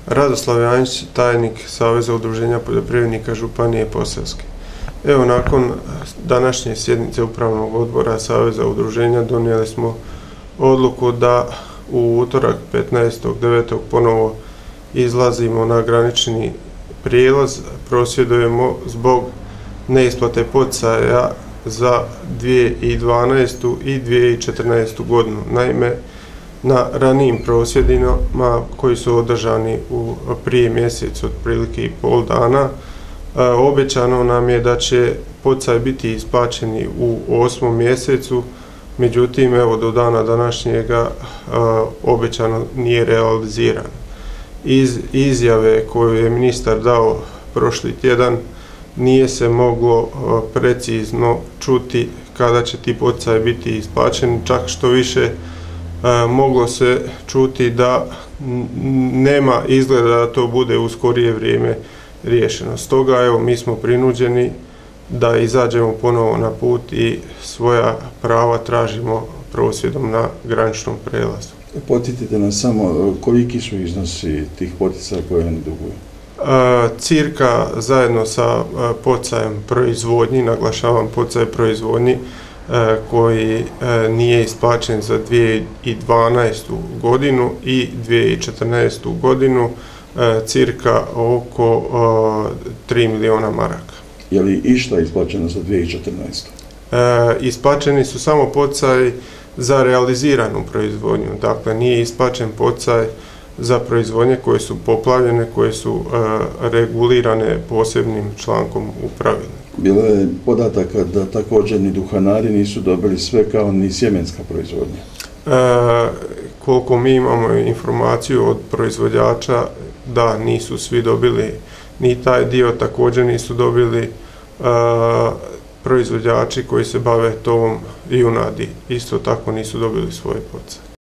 Radoslav Janjić, tajnik Saveza udruženja poljoprivrednika Županije Posavske. Evo, nakon današnje sjednice Upravnog odbora Saveza udruženja donijeli smo odluku da u utorak 15.9. ponovo izlazimo na granični prijelaz, prosvjedujemo zbog neisplate poticaja za 2012. i 2014. godinu. Naime, na ranijim prosvjedima koji su održani u prije mjesec, otprilike i pol dana, obećano nam je da će poticaji biti isplaćeni u 8. mjesecu, međutim, evo, do dana današnjega obećano nije realizirano. Iz izjave koju je ministar dao prošli tjedan nije se moglo precizno čuti kada će ti poticaji biti isplaćeni, čak što više moglo se čuti da nema izgleda da to bude u skorije vrijeme riješeno. Stoga, evo, mi smo prinuđeni da izađemo ponovo na put i svoja prava tražimo prosvjedom na graničnom prelazu. Podsjetite nas samo koliki su iznosi tih poticaja koje oni duguju? Cirka zajedno sa poticajem proizvodnji, naglašavam poticaj proizvodnji, koji nije isplaćen za 2012. godinu i 2014. godinu, cirka oko 3 milijuna maraka. Je li išta isplaćeno za 2014? Isplaćeni su samo poticaji za realiziranu proizvodnju, dakle nije isplaćen poticaj za proizvodnje koje su poplavljene, koje su regulirane posebnim člankom u pravilniku. Bilo je podataka da također ni duhanari nisu dobili sve kao ni sjemenska proizvodnja. Koliko mi imamo informaciju od proizvođača, da nisu svi dobili ni taj dio, također nisu dobili proizvođači koji se bave tovom junadi, isto tako nisu dobili svoje poticaje.